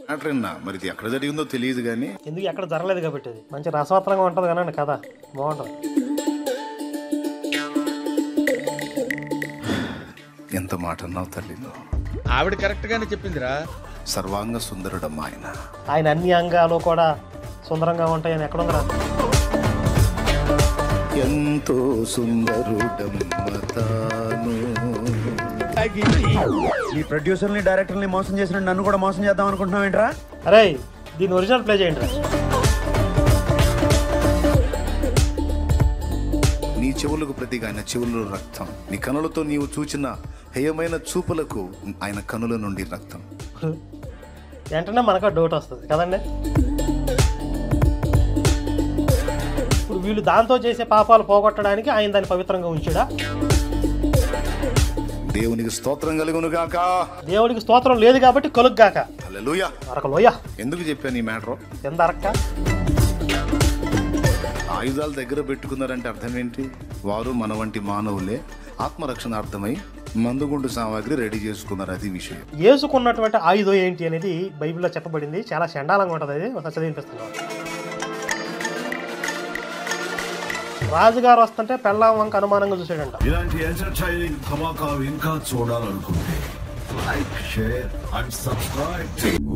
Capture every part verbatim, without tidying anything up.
అట్రన్నా మరి ఇది ఎక్కడ జరిగిందో తెలియదు కానీ ఎందుకు ఎక్కడ జరగలేదు కాబట్టి అది మంచి రసవత్తరంగా ఉంటుంది కానీ కథ బాగుంటుంది. ఎంత మాట అన్నావు తల్లిలో. ఆవిడ కరెక్ట్ గానే చెప్పిందిరా. సర్వాంగ సుందరుడమ్మా ఆయన. ఆయన అన్ని అంగాలు కూడా సుందరంగా ఉంటాయని ఎక్కడుందిరా? ఎంతో సుందరుడమ్మతాను. ఈ ప్రొడ్యూసర్ని డైరెక్టర్ని మోసం చేసిన నన్ను కూడా మోసం చేద్దాం అనుకుంటున్నావు ఏంట్రా? అరే దీని ఒరిజినల్ ప్లే చేయండి రా. నీ చెవులకు ప్రతిగా ఆయన చెవులలో రక్తం, నీ కనులతో నీవు చూచిన హేయమైన చూపులకు ఆయన కనుల నుండి రక్తం. వెంటనే మనకు డౌట్ వస్తుంది కదండి. ఇప్పుడు వీళ్ళు దాంతో చేసే పాపాలు పోగొట్టడానికి ఆయన దాన్ని పవిత్రంగా ఉంచాడా? దేవునికి స్తోత్రం కలుగును గాక. దేవుడికి స్తోత్రం లేదు కాబట్టి కలుగ్గాక. హల్లెలూయా. అరకలోయ ఎందుకు చెప్పాను ఈ మ్యాటర్? ఎంత అరక్క ఆయుధాలు దగ్గర పెట్టుకున్నారంటే అర్థం ఏంటి? వారు మన వంటి మానవులే ఆత్మరక్షణార్థమై మందుగుండు సామాగ్రి రెడీ చేసుకున్నారు. అది విషయం. యేసుకున్నటువంటి ఆయుధం ఏంటి అనేది బైబిల్లో చెప్పబడింది. చాలా చండాలంగా ఉంటుంది. అది ఒకసారి చదివినిపిస్తున్నాను. రాజుగారు వస్తుంటే పెళ్ళాం వంక అనుమానంగా చూసాడంట. ఇలాంటి ఎంటర్టైనింగ్ ధమాకాలు ఇంకా చూడాలనుకుంటే లైక్, షేర్ అండ్ సబ్స్క్రైబ్.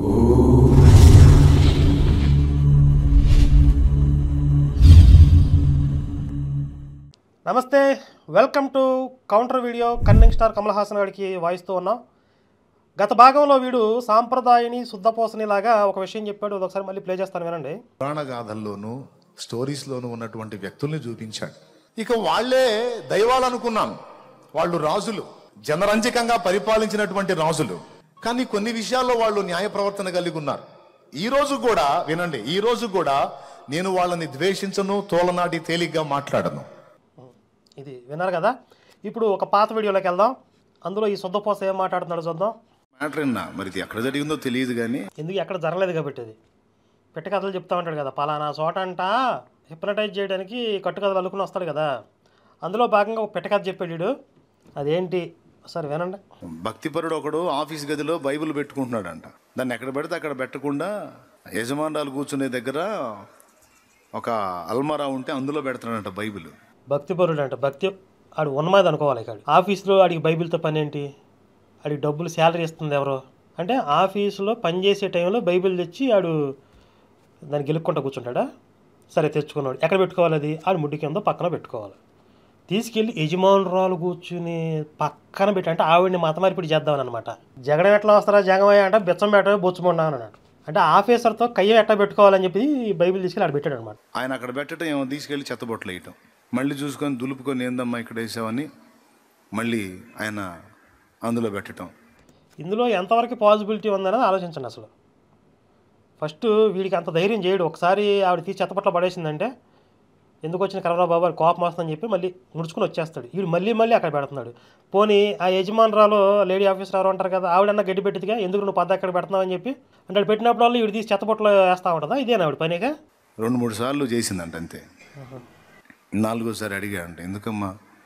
నమస్తే, welcome to counter video. Cunning star Kamal Haasan గారికి వాయిస్తూ ఉన్నాం. గత భాగంలో వీడు సాంప్రదాయని శుద్ధపోసని లాగా ఒక విషయం చెప్పాడు. ఒకసారి మళ్ళీ ప్లే చేస్తాను వినండి. పురాణగాథల్లోనూ స్టోరీస్లోనూ ఉన్నటువంటి వ్యక్తుల్ని చూపించాడు. ఇక వాళ్లే దైవాలు అనుకున్నాను. వాళ్ళు రాజులు, జనరంజకంగా పరిపాలించినటువంటి రాజులు. కానీ కొన్ని విషయాల్లో వాళ్ళు న్యాయ ప్రవర్తన కలిగి ఉన్నారు. ఈ రోజు కూడా వినండి, ఈ రోజు కూడా నేను వాళ్ళని ద్వేషించను, తోలనాటి తేలిగ్గా మాట్లాడను. ఇది విన్నారు కదా. ఇప్పుడు ఒక పాత వీడియోలోకి వెళ్దాం. అందులో ఈ శుద్ధపోస ఏం మాట్లాడుతున్నాడు చూద్దాం. మ్యాటర్ అన్నా మరి ఇది ఎక్కడ జరిగిందో తెలియదు కానీ ఎందుకు ఎక్కడ జరగలేదు కాబట్టి అది పెట్టకథలు చెప్తా ఉంటాడు కదా. పలానా చోట అంట హిప్నటైజ్ చేయడానికి కట్టుకథలు అల్లుకుని వస్తాడు కదా. అందులో భాగంగా ఒక పెట్టకథ చెప్పాడు. అదేంటి సరే వినండి. భక్తిపరుడు ఒకడు ఆఫీస్ గదిలో బైబిల్ పెట్టుకుంటున్నాడంట. దాన్ని ఎక్కడ పెడితే అక్కడ పెట్టకుండా యజమానురాలు కూర్చునే దగ్గర ఒక అల్మారా ఉంటే అందులో పెడుతున్నాడంట బైబిల్. భక్తిపరుడు అంట. భక్తి ఆడు ఉన్నమాది అనుకోవాలి. ఇక్కడ ఆఫీస్లో ఆడికి బైబిల్తో పని ఏంటి? ఆడికి డబ్బులు శాలరీ ఇస్తుంది ఎవరో అంటే ఆఫీసులో పనిచేసే టైంలో బైబిల్ తెచ్చి ఆడు దాన్ని గెలుక్కుంటూ కూర్చుంటాడా? సరే తెచ్చుకున్నాడు. ఎక్కడ పెట్టుకోవాలి? అది ఆడు ముడ్డి కింద పక్కన పెట్టుకోవాలి. తీసుకెళ్ళి యజమానురాలు కూర్చుని పక్కన పెట్టి అంటే ఆవిడని మతమార్పిడి చేద్దామని అనమాట. జగడం ఎట్లా వస్తారా జగమయ్య అంటే బిచ్చం పెట్ట బొచ్చుమన్నా అన్నాడు. అంటే ఆఫీసర్తో కయ్యం ఎట్లా పెట్టుకోవాలని చెప్పి బైబిల్ తీసుకెళ్ళి ఆడ పెట్టాడు అనమాట. ఆయన అక్కడ పెట్టడం ఏమో తీసుకెళ్ళి చెత్తబొట్లు వేయటం, మళ్ళీ చూసుకొని దులుపుకొని ఏందమ్మా ఇక్కడ వేసావని మళ్ళీ ఆయన అందులో పెట్టడం. ఇందులో ఎంతవరకు పాసిబిలిటీ ఉందనేది ఆలోచించండి. అసలు ఫస్ట్ వీడికి అంత ధైర్యం చేయడు. ఒకసారి ఆవిడ తీసి చెత్తపట్ల పడేసిందంటే ఎందుకు వచ్చిన కరోనా బాబు అని కోపం వస్తుందని చెప్పి మళ్ళీ ముడుచుకుని వచ్చేస్తాడు. వీడు మళ్ళీ మళ్ళీ అక్కడ పెడుతున్నాడు. పోనీ ఆ యజమానురాలు లేడీ ఆఫీసర్ ఎవరు ఉంటారు కదా, ఆవిడన్నా గడ్డి పెట్టిదిగా ఎందుకు నువ్వు పద్ద ఎక్కడ పెడుతున్నావు అని చెప్పి అంటే పెట్టినప్పుడు వాళ్ళు వీడు తీసి చెత్తపట్లో వేస్తూ ఉంటుందా? ఇదేనా ఆవిడ పనిగా? రెండు మూడు సార్లు చేసిందంట అంతే. నాలుగోసారి అడిగా అంటే ఎందుకమ్మా?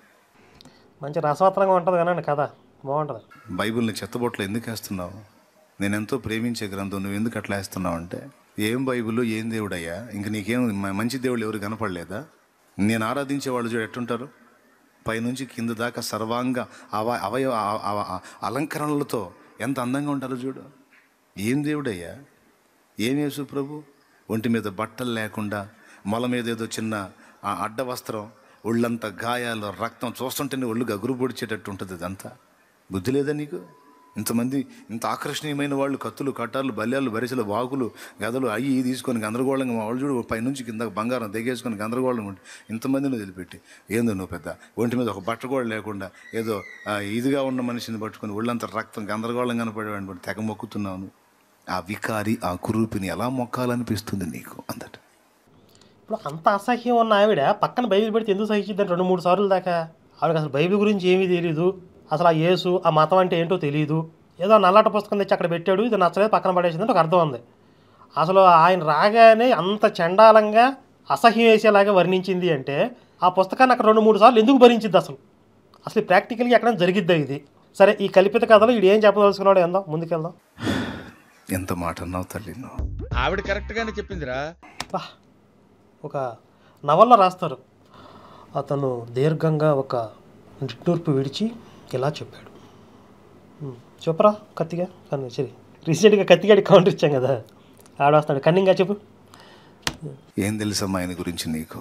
మంచి రసవత్తరంగా ఉంటుంది కానీ కథ బాగుంటుంది. బైబిల్ని చెత్తబొట్లో ఎందుకు వేస్తున్నావు? నేను ఎంతో ప్రేమించే గ్రంథం, నువ్వు ఎందుకు అట్లా వేస్తున్నావు అంటే ఏం బైబిల్ ఏం దేవుడయ్యా, ఇంక నీకేం మంచి దేవుళ్ళు ఎవరు కనపడలేదా? నేను ఆరాధించే వాళ్ళు చూడు ఎట్టుంటారు, పైనుంచి కింద దాకా సర్వాంగ అవ అవయవ అలంకరణలతో ఎంత అందంగా ఉంటారో చూడు. ఏం దేవుడయ్యా, ఏం యేసు ప్రభు? ఒంటి మీద బట్టలు లేకుండా మొల మీద ఏదో చిన్న అడ్డ వస్త్రం, ఒళ్ళంతా గాయాలు, రక్తం చూస్తుంటేనే ఒళ్ళు గగురు పొడిచేటట్టు ఉంటుంది. ఇదంతా బుద్ధి లేదా నీకు? ఇంతమంది ఇంత ఆకర్షణీయమైన వాళ్ళు కత్తులు, కట్టాలు, బల్యాలు, బరిసెలు, వాకులు, గదలు అయ్యి తీసుకొని గందరగోళంగా మా వాళ్ళు చూడు పైనుంచి కింద బంగారం దిగేసుకొని గందరగోళంగా ఉండి ఇంతమందిని వదిలిపెట్టి ఏందో నువ్వు పెద్ద ఒంటి మీద ఒక బట్ట కూడా లేకుండా ఏదో ఇదిగా ఉన్న మనిషిని పట్టుకొని ఒళ్ళంతా రక్తం గందరగోళం కనపడేవాడిని బట్టి తెగ మొక్కుతున్నాను. ఆ వికారి ఆ కురూపిని ఎలా మొక్కాలనిపిస్తుంది నీకు అందట. ఇప్పుడు అంత అసహ్యం ఉన్న ఆవిడ పక్కన బైబిల్ పెడితే ఎందుకు సహించిద్దని రెండు మూడు సార్లు దాకా. ఆవిడకి అసలు బైబిల్ గురించి ఏమీ తెలియదు. అసలు ఆ యేసు ఆ మతం అంటే ఏంటో తెలియదు. ఏదో నల్లట పుస్తకం తెచ్చి అక్కడ పెట్టాడు, ఇది నచ్చలేదు పక్కన పడేసిందంటే ఒక అర్థం ఉంది. అసలు ఆయన రాగానే అంత చండాలంగా అసహ్యం వేసేలాగా వర్ణించింది అంటే ఆ పుస్తకాన్ని అక్కడ రెండు మూడు సార్లు ఎందుకు భరించింది? అసలు అసలు ప్రాక్టికల్గా ఎక్కడ జరిగిద్దా ఇది? సరే ఈ కల్పిత కథలో వీడు ఏం చెప్పదలుచుకున్నాడు ఏందో ముందుకెళ్దాం. ఎంత మాట అన్నావు తల్లి నువ్వు. ఆవిడ కరెక్ట్ గానే చెప్పిందిరా. బా ఒక నవల్లో రాస్తారు, అతను దీర్ఘంగా ఒక నిట్టూర్పు విడిచి ఇలా చెప్పాడు. ఉమ్, చెప్పరా కత్తిగా కానీ సరే రీసెంట్గా కత్తిగాడి కౌంటర్ ఇచ్చాం కదా, ఆడొస్తాడు కన్నింగా చెప్పు. ఏం తెలుసమ్మా ఆయన గురించి నీకు?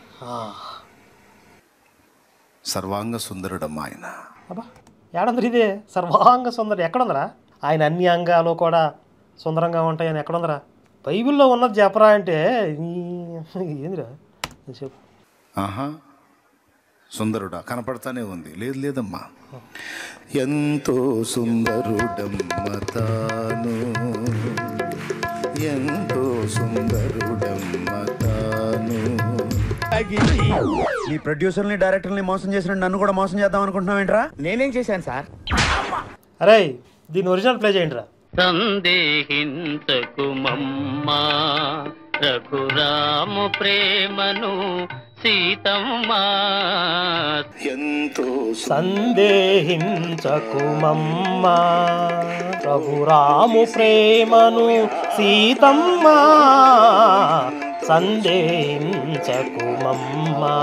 సర్వాంగ సుందరుడమ్మా ఆయన. అబ్బా ఏడందరు ఇదే సర్వాంగ సుందరుడు ఎక్కడుందరా? ఆయన అన్ని అంగాలు కూడా సుందరంగా ఉంటాయని ఎక్కడుందరా? బైబిల్లో ఉన్నది చెప్పరా అంటే ఏందిరా చెప్పు. ఆహా సుందరుడా కనపడతానే ఉంది. లేదు లేదమ్మా, ఎంతో సుందరుడమ్మ తాను, ఎంతో సుందరుడమ్మ తాను. నీ ప్రొడ్యూసర్ని డైరెక్టర్ని మోసం చేసిన నన్ను కూడా మోసం చేద్దాం అనుకుంటున్నావేంట్రా? నేనేం చేశాను సార్? అరే దీని ఒరిజినల్ ప్లే చేయండి రా. సందేహించకు మమ్మా రఘురాము ప్రేమను సీతమ్మా, ఎంతో సందేహించకు మమ్మా రఘురాము ప్రేమను సీతమ్మా, సందేహించకు మమ్మా.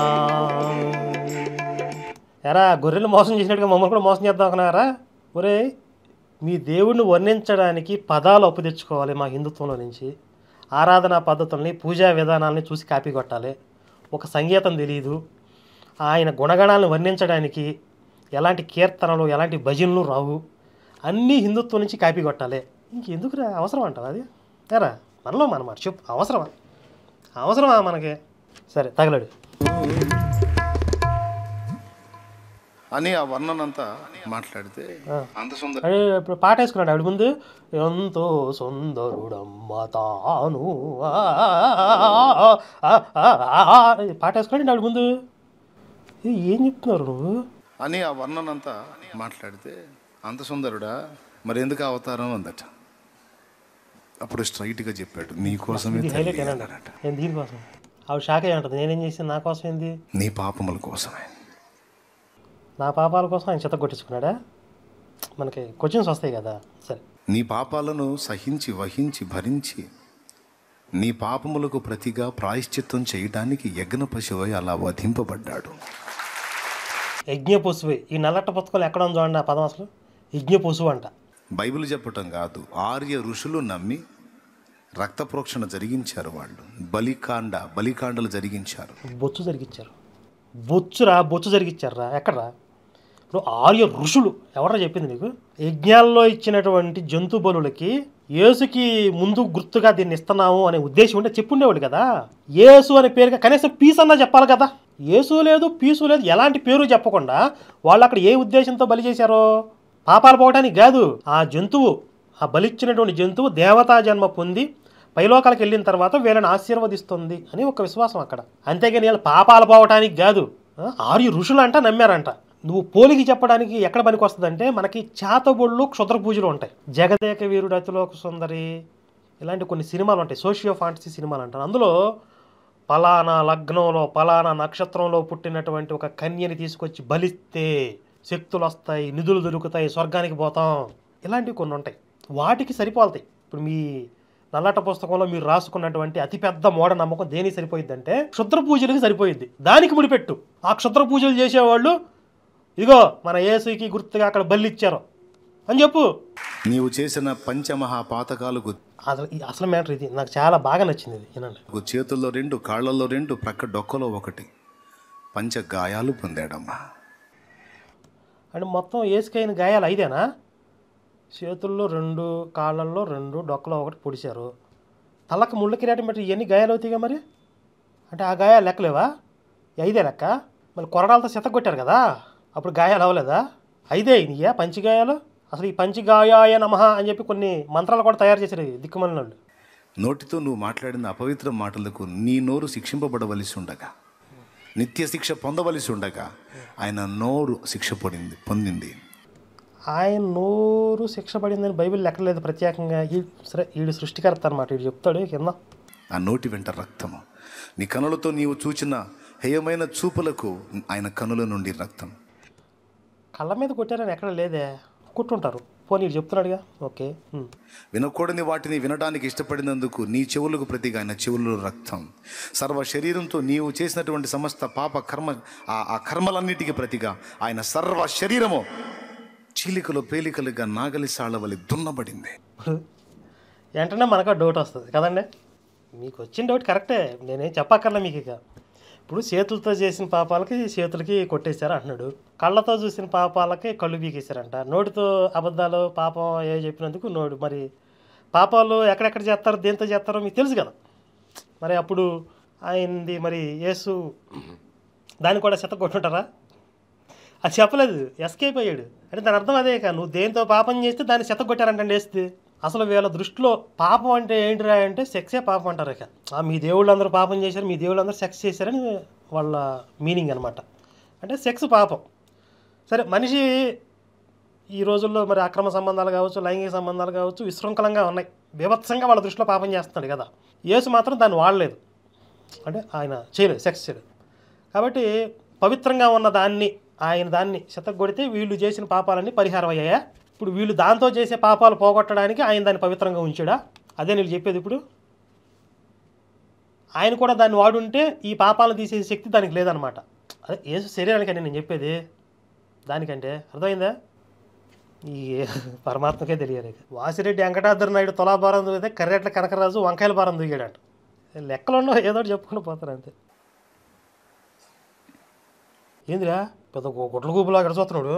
ఎరా గొర్రెలు మోసం చేసినట్టుగా మమ్మల్ని కూడా మోసం చేద్దాం అనుకున్నారా? ఒరే మీ దేవుడిని వర్ణించడానికి పదాలు అప్పు తెచ్చుకోవాలి మా హిందుత్వంలో నుంచి. ఆరాధనా పద్ధతుల్ని పూజా విధానాలని చూసి కాపీ కొట్టాలి. ఒక సంగీతం తెలియదు. ఆయన గుణగణాలను వర్ణించడానికి ఎలాంటి కీర్తనలు ఎలాంటి భజనలు రావు. అన్నీ హిందుత్వం నుంచి కాపీ కొట్టాలి. ఇంకెందుకురా అవసరం అంటావు అది? ఎరా మనలో మనమాట చెప్పు, అవసరమా అవసరమా మనకి? సరే తగలడు అని ఆ వర్ణనంతా మాట్లాడితే అంత సుందర అదే ఇప్పుడు పాట వేసుకున్నాడు ఆవిడ ముందు, ఎంతో సుందరుడమ్మ తాను పాట వేసుకున్నాడు ఆవిడ ముందు. ఏం చెప్తున్నారు నువ్వు? అని ఆ వర్ణనంతా మాట్లాడితే అంత సుందరుడా మరి ఎందుకు అవతారం అందట. అప్పుడు స్ట్రైట్గా చెప్పాడు నీకోసమే ఇది హైలైట్ ఏనంట. నేను దీనికోసం ఆవిడ షాక్ అయ్యి ఉంటుంది. నేనేం చేసాను? నా కోసం ఏంది? నీ పాపముల కోసమే. నా పాపాల కోసం ఆయన చెత్త కొట్టించుకున్నాడా? మనకి క్వశ్చన్స్ వస్తాయి కదా. సరే నీ పాపాలను సహించి వహించి భరించి నీ పాపములకు ప్రతిగా ప్రాయశ్చిత్తం చేయడానికి యజ్ఞ పశువై అలా వధింపబడ్డాడు. యజ్ఞ పశువే. ఈ నల్లట్ట పుస్తకాలు ఎక్కడ ఉందో చూడండి ఆ పదం అసలు. యజ్ఞ పశువు అంట. బైబిల్ చెప్పటం కాదు, ఆర్య ఋషులు నమ్మి రక్త ప్రోక్షణ జరిగించారు. వాళ్ళు బలికాండ బలికాండలు జరిగించారు. బొచ్చు జరిగించారు. బొచ్చురా బొచ్చు జరిగించారా? ఎక్కడరా? ఇప్పుడు ఆర్య ఋషులు ఎవరా చెప్పింది నీకు? యజ్ఞాల్లో ఇచ్చినటువంటి జంతు బలులకి యేసుకి ముందు గుర్తుగా దీన్ని ఇస్తున్నాము అనే ఉద్దేశం ఉంటే చెప్పుండేవాడు కదా. యేసు అనే పేరుగా కనీసం పీస్ అన్నా చెప్పాలి కదా. యేసు లేదు పీసు లేదు ఎలాంటి పేరు చెప్పకుండా వాళ్ళు అక్కడ ఏ ఉద్దేశంతో బలి చేశారో? పాపాలు పోవడానికి కాదు. ఆ జంతువు ఆ బలిచ్చినటువంటి జంతువు దేవతా జన్మ పొంది పైలోకాలకు వెళ్ళిన తర్వాత వీళ్ళని ఆశీర్వదిస్తుంది అని ఒక విశ్వాసం అక్కడ. అంతేగాని వీళ్ళు పాపాలు పోవటానికి కాదు. ఆర్య ఋషులు అంట నమ్మారంట. నువ్వు పోలికి చెప్పడానికి ఎక్కడ పనికి వస్తుందంటే మనకి చేతబొళ్ళు క్షుద్ర పూజలు ఉంటాయి. జగదేక వీరుడు అతిలోక సుందరి ఇలాంటి కొన్ని సినిమాలు ఉంటాయి, సోషియో ఫాంటసీ సినిమాలు అంటారు. అందులో పలానా లగ్నంలో పలానా నక్షత్రంలో పుట్టినటువంటి ఒక కన్యని తీసుకొచ్చి బలిస్తే శక్తులు వస్తాయి, నిధులు దొరుకుతాయి, స్వర్గానికి పోతాం, ఇలాంటివి కొన్ని ఉంటాయి. వాటికి సరిపోతాయి. ఇప్పుడు మీ నల్లట పుస్తకంలో మీరు రాసుకున్నటువంటి అతిపెద్ద మూఢ నమ్మకం దేనికి సరిపోయిద్దంటే క్షుద్ర పూజలకి సరిపోయిద్ది. దానికి ముడిపెట్టు. ఆ క్షుద్ర పూజలు చేసేవాళ్ళు ఇదిగో మన యేసుకి గుర్తుగా అక్కడ బలిచ్చారు అని చెప్పు. నీవు చేసిన పంచమహాపాతకాలకు అసలు అసలు మ్యాటర్ ఇది నాకు చాలా బాగా నచ్చింది. ఇది వినండి. చేతుల్లో రెండు, కాళ్ళల్లో రెండు, ప్రక్క డొక్కలో ఒకటి పంచ గాయాలు పొందాడమ్మా. అంటే మొత్తం ఏసుకైన గాయాలు ఐదేనా? చేతుల్లో రెండు, కాళ్ళల్లో రెండు, డొక్కలో ఒకటి పొడిచారు. తలకు ముళ్ళ కిరీటం పెట్టి ఇవన్నీ గాయాలు అవుతాయిగా మరి. అంటే ఆ గాయాలు లెక్కలేవా? ఐదే లెక్క. మళ్ళీ కొరడాలతో చెత్తగొట్టారు కదా, అప్పుడు గాయాలు అవ్వలేదా? ఐదే అయినాయా పంచిగాయాలు? అసలు ఈ పంచిగాయాయ నమః అని చెప్పి కొన్ని మంత్రాలు కూడా తయారు చేశారు దిక్కుమలిన వాళ్ళు. నోటితో నువ్వు మాట్లాడిన అపవిత్ర మాటలకు నీ నోరు శిక్షింపబడవలసి ఉండగా, నిత్య శిక్ష పొందవలసి ఉండగా ఆయన నోరు శిక్ష పడింది పొందింది. ఆయన నోరు శిక్ష పడిందని బైబిల్ లెక్కలేదు ప్రత్యేకంగా. ఈ సరే వీడు సృష్టికర్త అనమాట, వీడు చెప్తాడు కింద. ఆ నోటి వెంట రక్తము, నీ కనులతో నీవు చూచిన హేయమైన చూపులకు ఆయన కనుల నుండి రక్తం. కళ్ళ మీద కొట్టారని ఎక్కడ లేదే, కొట్టుంటారు. పోనీ ఇటు చెప్తున్నాడుగా, ఓకే. వినకూడని వాటిని వినడానికి ఇష్టపడినందుకు నీ చెవులకు ప్రతిగా ఆయన చెవుల్లో రక్తం, సర్వ శరీరంతో నీవు చేసినటువంటి సమస్త పాప కర్మ ఆ కర్మలన్నిటికీ ప్రతిగా ఆయన సర్వ శరీరము చీలికలు పేలికలుగా నాగలి సాళ్ళవలి దున్నబడింది. వెంటనే మనకు డౌట్ వస్తుంది కదండి. మీకు వచ్చిన డౌట్ కరెక్టే, నేనేం చెప్పక్కర్లే మీకు. ఇక ఇప్పుడు చేతులతో చేసిన పాపాలకి చేతులకి కొట్టేశారు అంటున్నాడు, కళ్ళతో చూసిన పాపాలకి కళ్ళు పీకేశారంట, నోటితో అబద్ధాలు పాపం ఏ చెప్పినందుకు నోడు. మరి పాపాలు ఎక్కడెక్కడ చేస్తారో దేంతో చేస్తారో మీకు తెలుసు కదా. మరి అప్పుడు ఆయనది మరి యేసు దాన్ని కూడా చెత్త కొట్టుంటారా? అది చెప్పలేదు, ఎస్కేప్ అయ్యాడు. అంటే దాని అర్థం అదే, ఇక నువ్వు దేంతో పాపం చేస్తే దాన్ని చెత్త కొట్టారంటే వేస్తే. అసలు వీళ్ళ దృష్టిలో పాపం అంటే ఏంటిరా అంటే సెక్సే పాపం అంటారు. ఇక మీ దేవుళ్ళు అందరూ పాపం చేశారు, మీ దేవుళ్ళు అందరూ సెక్స్ చేశారని వాళ్ళ మీనింగ్ అనమాట. అంటే సెక్స్ పాపం. సరే, మనిషి ఈ రోజుల్లో మరి అక్రమ సంబంధాలు కావచ్చు, లైంగిక సంబంధాలు కావచ్చు విశృంఖలంగా ఉన్నాయి, బీభత్సంగా వాళ్ళ దృష్టిలో పాపం చేస్తున్నాడు కదా. యేసు మాత్రం దాన్ని వాడలేదు, అంటే ఆయన చేయలేదు, సెక్స్ చేయలేదు. కాబట్టి పవిత్రంగా ఉన్న దాన్ని ఆయన దాన్ని శతగొడితే వీళ్ళు చేసిన పాపాలన్నీ పరిహారం అయ్యాయా? ఇప్పుడు వీళ్ళు దాంతో చేసే పాపాలు పోగొట్టడానికి ఆయన దాన్ని పవిత్రంగా ఉంచాడా? అదే నేను చెప్పేది. ఇప్పుడు ఆయన కూడా దాన్ని వాడుంటే ఈ పాపాలను తీసే శక్తి దానికి లేదనమాట. అదే యేసు శరీరానికంటే నేను చెప్పేది, దానికంటే. అర్థమైందా? ఈ పరమాత్మకే తెలియాలి. వాసిరెడ్డి వెంకటాద్రి నాయుడు తులాభారం దూగితే కర్రెట్ల కనకరాజు వంకాయల భారం దూగాడంట. లెక్కలున్నో ఏదో ఒకటి చెప్పుకుంటూ పోతారు అంతే. ఏందిరా పెద్ద గుడ్ల గూపులా అక్కడ చూస్తున్నాడు.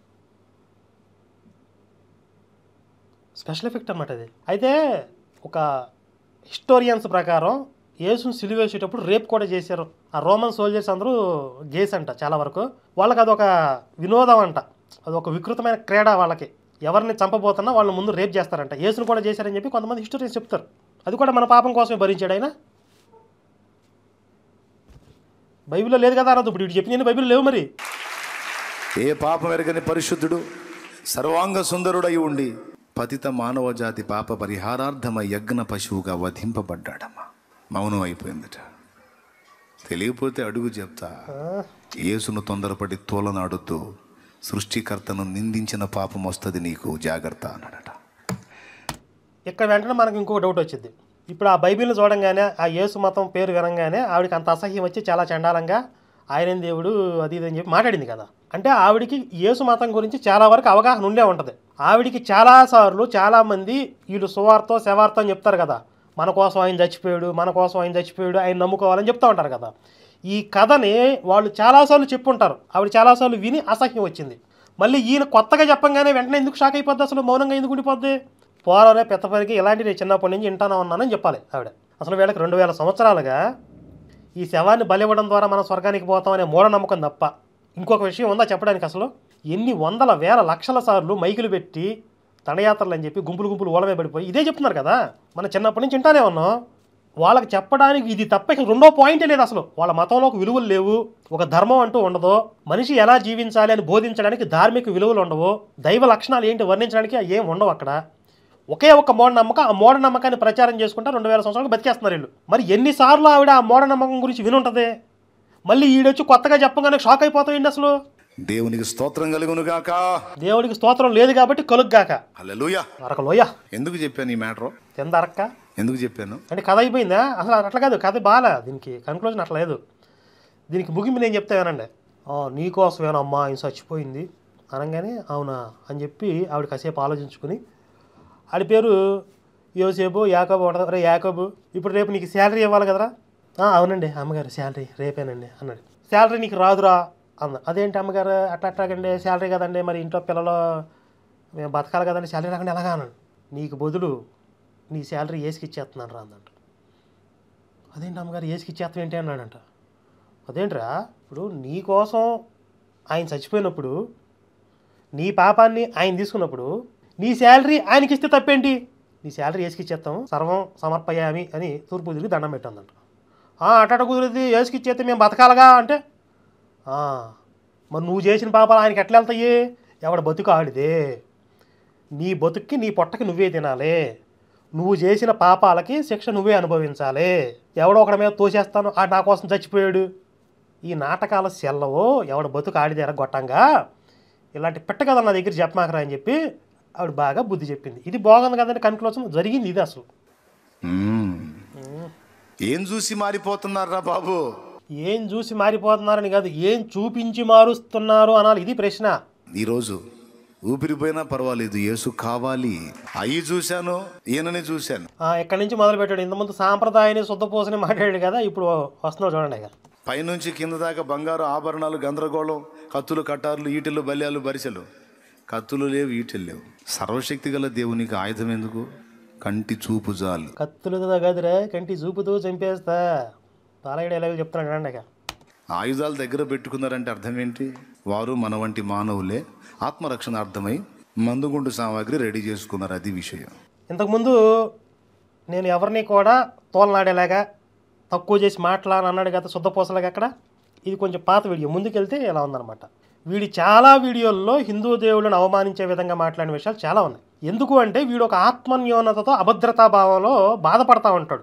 స్పెషల్ ఎఫెక్ట్ అనమాట అది. అయితే ఒక హిస్టోరియన్స్ ప్రకారం యేసుని సిలువేసేటప్పుడు రేప్ కూడా చేశారు. ఆ రోమన్ సోల్జర్స్ అందరూ గేస్ అంట చాలా వరకు. వాళ్ళకి అదొక వినోదం అంట, అదొక వికృతమైన క్రీడ. వాళ్ళకి ఎవరిని చంపబోతున్నా వాళ్ళని ముందు రేప్ చేస్తారంట. యేసుని కూడా చేశారని చెప్పి కొంతమంది హిస్టోరియన్స్ చెప్తారు. అది కూడా మన పాపం కోసమే భరించాడు ఆయన. బైబిల్లో లేదు కదా అన్నది. ఇప్పుడు ఇటు చెప్పి నేను బైబిల్లో లేవు. మరి ఏ పాపం ఎరగని పరిశుద్ధుడు సర్వాంగ సుందరుడై ఉండి పతిత మానవ జాతి పాప పరిహారార్థమై యజ్ఞ పశువుగా వధింపబడ్డాడమ్మా. మౌనం అయిపోయిందట. తెలియకపోతే అడుగు చెప్తా. యేసును తొందరపడి తోలనాడుతూ సృష్టికర్తను నిందించిన పాపం వస్తుంది నీకు, జాగ్రత్త అన్నాడట. ఇక్కడ వెంటనే మనకు ఇంకో డౌట్ వచ్చింది. ఇప్పుడు ఆ బైబిల్ని చూడంగానే, ఆ యేసు మతం పేరు వినంగానే ఆవిడకి అంత అసహ్యం వచ్చి చాలా చండాలంగా ఆయన దేవుడు అది ఇది అని చెప్పి మాట్లాడింది కదా. అంటే ఆవిడికి యేసు మతం గురించి చాలా వరకు అవగాహన ఉండే ఉంటుంది. ఆవిడికి చాలాసార్లు చాలామంది వీళ్ళు సువార్తో శవార్తో అని చెప్తారు కదా, మన కోసం ఆయన చచ్చిపోయాడు, మన కోసం ఆయన చచ్చిపోయాడు, ఆయన నమ్ముకోవాలని చెప్తూ ఉంటారు కదా. ఈ కథని వాళ్ళు చాలాసార్లు చెప్పుంటారు. ఆవిడ చాలాసార్లు విని అసహ్యం వచ్చింది. మళ్ళీ ఈయన కొత్తగా చెప్పంగానే వెంటనే ఎందుకు షాక్ అయిపోద్ది, అసలు మౌనంగా ఎందుకు ఉండిపోద్ది? పోరారే పెద్దపరికి ఇలాంటి నేను చిన్నప్పటి నుంచి వింటానే ఉన్నానని చెప్పాలి ఆవిడ. అసలు వీళ్ళకి రెండు వేల సంవత్సరాలుగా ఈ శవాన్ని బలివ్వడం ద్వారా మనం స్వర్గానికి పోతామనే మూఢనమ్మకం తప్ప ఇంకొక విషయం ఉందా చెప్పడానికి? అసలు ఎన్ని వందల వేల లక్షల సార్లు మైకులు పెట్టి దండయాత్రలు అని చెప్పి గుంపులు గుంపులు ఓలమే పడిపోయి ఇదే చెప్తున్నారు కదా. మన చిన్నప్పటి నుంచి వింటానే ఉన్నాం. వాళ్ళకి చెప్పడానికి ఇది తప్ప ఇక రెండో పాయింటే లేదు. అసలు వాళ్ళ మతంలో ఒక విలువలు లేవు, ఒక ధర్మం అంటూ ఉండదు, మనిషి ఎలా జీవించాలి అని బోధించడానికి ధార్మిక విలువలు ఉండవు, దైవ లక్షణాలు ఏంటి వర్ణించడానికి ఏం ఉండవు. అక్కడ ఒకే ఒక మూఢనమ్మకం, ఆ మూఢనమ్మకాన్ని ప్రచారం చేసుకుంటా రెండు వేల సంవత్సరాలకు బతికేస్తున్నారు వీళ్ళు. మరి ఎన్నిసార్లు ఆవిడ ఆ మూఢనమ్మకం గురించి వినుంటది? మళ్ళీ ఈడొచ్చి కొత్తగా చెప్పగానే షాక్ అయిపోతాయండి. అసలు దేవునికి స్తోత్రం కలుగునుగాక. దేవుడికి స్తోత్రం లేదు కాబట్టి కలుగ్గాక. హల్లెలూయా. అరకలోయ. ఎందుకు చెప్పాను ఈ మ్యాటర్? కింద అరక్క ఎందుకు చెప్పాను అంటే కథ అయిపోయిందా? అసలు అట్లా కాదు, కథ బాగా, దీనికి కన్క్లూజన్ అట్లా లేదు. దీనికి ముగింపు నేను చెప్తావేనండి. నీకోసమేనమ్మా ఆయన చచ్చిపోయింది అనగానే అవునా అని చెప్పి ఆవిడ కాసేపు ఆలోచించుకుని, ఆడి పేరు యోసేపు యాకోబు ఉంటుంది, రే యాకోబు ఇప్పుడు రేపు నీకు శాలరీ ఇవ్వాలి కదరా. అవునండి అమ్మగారు శాలరీ రేపేనండి అన్నాడు. శాలరీ నీకు రాదురా అన్న. అదేంటి అమ్మగారు అట్లా అట్లాగండి, శాలరీ కదండి, మరి ఇంట్లో పిల్లలు మేము బతకాలి కదండి, శాలరీ రాకుండా ఎలాగా అన్నాడు. నీకు బదులు నీ శాలరీ ఏసుకి ఇచ్చేస్తున్నాను రా అందంట. అదేంటి అమ్మగారు ఏసుకి ఇచ్చేస్తాం ఏంటి అన్నాడంట. అదేంట్రా ఇప్పుడు నీ కోసం ఆయన చచ్చిపోయినప్పుడు నీ పాపాన్ని ఆయన తీసుకున్నప్పుడు నీ శాలరీ ఆయనకి ఇస్తే తప్పేంటి? నీ శాలరీ ఏసుకి ఇచ్చేస్తాము, సర్వం సమర్పయామి అని తూర్పు తిరిగి దండం పెట్టిందంట. అట్ట కుదిరిది ఏసుకి ఇచ్చేస్తే మేము బతకాలగా అంటే, మరి నువ్వు చేసిన పాపాలు ఆయనకి ఎట్లా వెళ్తాయి? ఎవడ బతుకు ఆడిదే, నీ బతుక్కి నీ పొట్టకి నువ్వే తినాలి, నువ్వు చేసిన పాపాలకి శిక్ష నువ్వే అనుభవించాలి. ఎవడో ఒకడి మీద తోసేస్తాను ఆ నా కోసం చచ్చిపోయాడు, ఈ నాటకాల సెల్లవో ఎవడ బతుకు ఆడిదేరా గొట్టంగా, ఇలాంటి పెట్ట కదా నా దగ్గర చెప్పమాకరా అని చెప్పి ఆవిడ బాగా బుద్ధి చెప్పింది. ఇది బాగుంది కదండి, కన్క్లూజన్ జరిగింది ఇది. అసలు ఏం చూసి మారిపోతున్నారా బాబు? ఏం చూసి మారిపోతున్నారని కాదు, ఏం చూపించి మారుస్తున్నారు అనాలి. ఇది ప్రశ్న. ఈరోజు ఊపిరిపోయినా పర్వాలేదు, యేసు కావాలి. అయ్యి చూశాను, ఈయనని చూశాను. ఎక్కడి నుంచి మొదలు పెట్టాడు? ఇంతకుముందు సాంప్రదాయాన్ని శుద్ధపూసని మాట్లాడాడు కదా, ఇప్పుడు వస్తున్నావు చూడండి. ఇక పైనుంచి కింద దాకా బంగారు ఆభరణాలు, గందరగోళం, కత్తులు, కటార్లు, ఈటెలు, బల్యాలు, బరిసెలు. కత్తులు లేవు, ఈటెలు లేవు. సర్వశక్తి గల దేవునికి ఆయుధం ఎందుకు? కంటి చూపు చాలు. కత్తులతో కాదురా, కంటి చూపుతో చంపేస్తా. పాలగడ ఎలా చెప్తున్నాడు చూడండి. ఇక ఆయుధాలు దగ్గర పెట్టుకున్నారంటే అర్థం ఏంటి? వారు మన వంటి మానవులే, ఆత్మరక్షణ అర్థమై మందుగుండు సామాగ్రి రెడీ చేసుకున్నారు. అది విషయం. ఇంతకుముందు నేను ఎవరిని కూడా తోలనాడేలాగా తక్కువ చేసి మాట్లాడని అన్నాడు కదా శుద్ధపూసలాగా. అక్కడ ఇది కొంచెం పాత వీడియో, ముందుకెళ్తే ఇలా ఉందన్నమాట. వీడి చాలా వీడియోల్లో హిందూ దేవుళ్ళను అవమానించే విధంగా మాట్లాడిన విషయాలు చాలా ఉన్నాయి. ఎందుకు అంటే వీడు ఒక ఆత్మన్యూనతతో, అభద్రతాభావంలో బాధపడతా ఉంటాడు.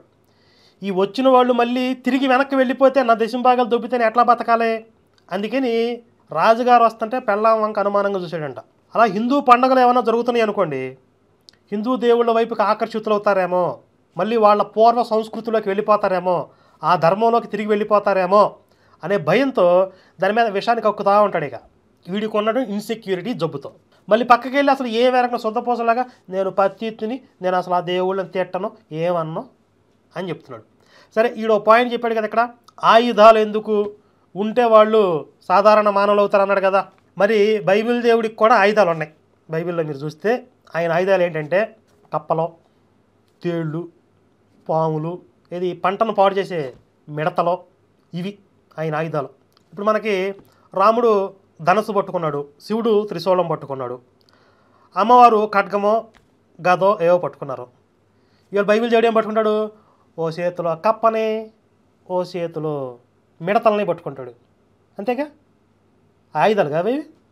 ఈ వచ్చిన వాళ్ళు మళ్ళీ తిరిగి వెనక్కి వెళ్ళిపోతే నా దేశం భాగాలు దొబ్బితేనే ఎట్లా బతకాలి? అందుకని రాజుగారు వస్తుంటే పెళ్ళాం వంక అనుమానంగా చూసాడంట. అలా హిందూ పండుగలు ఏమైనా జరుగుతున్నాయి అనుకోండి, హిందూ దేవుళ్ళ వైపుకి ఆకర్షితులవుతారేమో, మళ్ళీ వాళ్ళ పూర్వ సంస్కృతిలోకి వెళ్ళిపోతారేమో, ఆ ధర్మంలోకి తిరిగి వెళ్ళిపోతారేమో అనే భయంతో దాని మీద విషాన్ని కక్కుతూ ఉంటాడు. ఇక వీడికి ఉన్నట్టు ఇన్సెక్యూరిటీ జబ్బుతో మళ్ళీ పక్కకి వెళ్ళి అసలు ఏ వేరకుండా శుద్ధపూసలాగా నేను పత్తిని, నేను అసలు ఆ దేవుళ్ళని తిట్టను, ఏమన్నో అని చెప్తున్నాడు. సరే, ఈడో పాయింట్ చెప్పాడు కదా ఇక్కడ, ఆయుధాలు ఎందుకు ఉంటే వాళ్ళు సాధారణ మానవులు అవుతారు అన్నాడు కదా. మరి బైబిల్ దేవుడికి కూడా ఆయుధాలు ఉన్నాయి. బైబిల్లో మీరు చూస్తే ఆయన ఆయుధాలు ఏంటంటే కప్పలు, తేళ్ళు, పాములు, ఇది పంటను పాడు చేసే మిడతలో, ఇవి ఆయన ఆయుధాలు. ఇప్పుడు మనకి రాముడు ధనస్సు పట్టుకున్నాడు, శివుడు త్రిశూలం పట్టుకున్నాడు, అమ్మవారు ఖడ్గమో గదో ఏవో పట్టుకున్నారు. ఇవాళ బైబిల్ దేవుడు ఏం పట్టుకుంటాడు? ఓ చేతిలో కప్పని, ఓ చేతిలో మిడతలని పట్టుకుంటాడు. అంతేగా ఆయుధాలు కావి.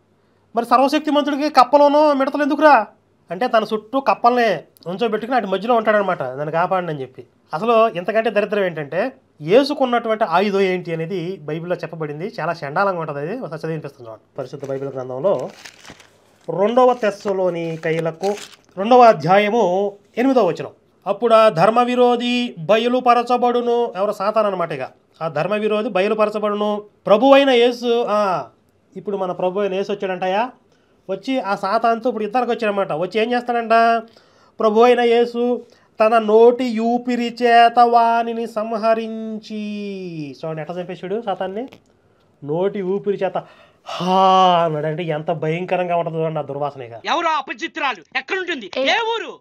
మరి సర్వశక్తిమంతుడికి కప్పలోనో మిడతలు ఎందుకురా అంటే తన చుట్టూ కప్పల్ని ఉంచోబెట్టుకుని అటు మధ్యలో ఉంటాడనమాట, దాన్ని కాపాడని చెప్పి. అసలు ఇంతకంటే దరిద్రం ఏంటంటే యేసుకున్నటువంటి ఆయుధం ఏంటి అనేది బైబిల్లో చెప్పబడింది. చాలా చండాలంగా ఉంటుంది. అది ఒకసారి చదివినిపిస్తున్నాను. పరిశుద్ధ బైబిల్ గ్రంథంలో రెండవ తెస్సలోనికైలకు రెండవ అధ్యాయము ఎనిమిదవ వచనం. అప్పుడు ఆ ధర్మ విరోధి బయలుపరచబడును. ఎవరు? సాతాను అనమాట. ఇక ఆ ధర్మ విరోధి బయలుపరచబడును, ప్రభు అయిన యేసు. ఇప్పుడు మన ప్రభు అయిన యేసు వచ్చాడంటయా, వచ్చి ఆ సాతానుతో ఇప్పుడు ఇద్దరికి వచ్చాడనమాట. వచ్చి ఏం చేస్తాడంట? ప్రభు అయిన యేసు తన నోటి యూపిరి చేత వానిని సంహరించి. చూడండి ఎట్లా చంపేశాడు సాతాన్ని, నోటి ఊపిరి చేత హా అన్నాడు. అంటే ఎంత భయంకరంగా ఉంటుంది చూడండి ఆ దుర్వాసనగా. ఎవరు అపచిత్రాలు ఎక్కడుంటుంది, ఏ ఊరు?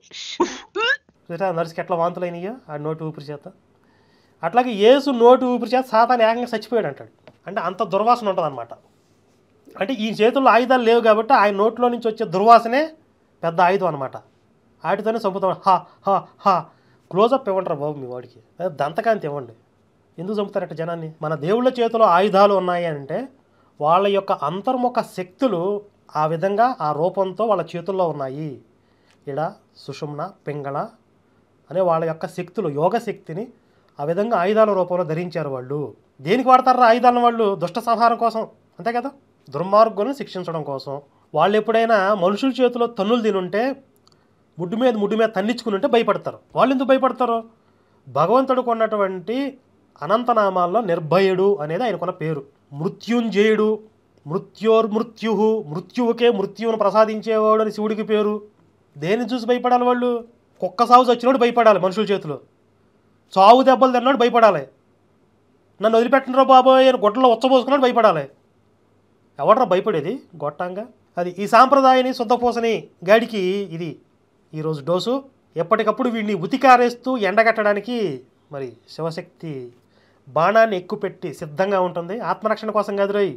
నర్సుకి ఎట్లా వాంతులు అయినాయో ఆ నోటి ఊపిరి చేత. అట్లాగే యేసు నోటి ఊపిరి చేత సాతాను ఏకంగా చచ్చిపోయాడు అంటాడు. అంటే అంత దుర్వాసన ఉంటుంది అనమాట. అంటే ఈ చేతుల్లో ఆయుధాలు లేవు కాబట్టి ఆయన నోట్లో నుంచి వచ్చే దుర్వాసనే పెద్ద ఆయుధం అనమాట. వాటితోనే చంపుతాం. హా హా హా క్లోజప్ ఇవ్వంటారు బాబు మీ వాడికి, దంతకాంతి ఇవ్వండి. ఎందుకు చంపుతారట జనాన్ని? మన దేవుళ్ళ చేతిలో ఆయుధాలు ఉన్నాయి అంటే వాళ్ళ యొక్క అంతర్ముఖ శక్తులు ఆ విధంగా ఆ రూపంతో వాళ్ళ చేతుల్లో ఉన్నాయి. ఇడ సుషుమ్న, పింగళ అనే వాళ్ళ యొక్క శక్తులు, యోగ శక్తిని ఆ విధంగా ఆయుధాల రూపంలో ధరించారు వాళ్ళు. దేనికి వాడతారా ఆయుధాలను? వాళ్ళు దుష్ట సంహారం కోసం, అంతే కదా, దుర్మార్గులను శిక్షించడం కోసం. వాళ్ళు ఎప్పుడైనా మనుషుల చేతిలో తన్నులు తినుంటే, ముడ్డు మీద ముడ్డు మీద తన్నించుకుని ఉంటే భయపడతారు. వాళ్ళు ఎందుకు భయపడతారు? భగవంతుడికి ఉన్నటువంటి అనంతనామాల్లో నిర్భయుడు అనేది ఆయనకున్న పేరు. మృత్యుంజయుడు, మృత్యోర్మృత్యు, మృత్యువుకే మృత్యువును ప్రసాదించేవాడు అని శివుడికి పేరు. దేన్ని చూసి భయపడాలి వాళ్ళు? కుక్క సాగు చచ్చినోడు భయపడాలి మనుషుల చేతిలో, చావు దెబ్బలు తిన్నాడు భయపడాలి, నన్ను వదిలిపెట్టినరా బాబోయ్ అని గొడ్డలో ఉచ్చబోసుకున్నాడు భయపడాలి. ఎవడరా భయపడేది గొట్టంగా? అది ఈ సాంప్రదాయాన్ని శుద్ధపూసని గాడికి ఇది ఈరోజు డోసు. ఎప్పటికప్పుడు వీడిని ఉతికారేస్తూ ఎండగట్టడానికి మరి శివశక్తి బాణాన్ని ఎక్కుపెట్టి సిద్ధంగా ఉంటుంది. ఆత్మరక్షణ కోసం కాదు రోయ్,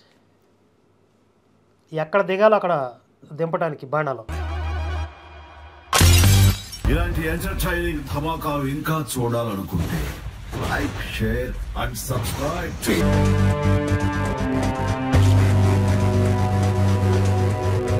ఎక్కడ దిగాలో అక్కడ దింపడానికి బాణాలు. ఇలాంటి ఎంటర్టైనింగ్ ధమాకాలు ఇంకా చూడాలనుకుంటే లైక్, షేర్ అండ్ సబ్స్క్రైబ్.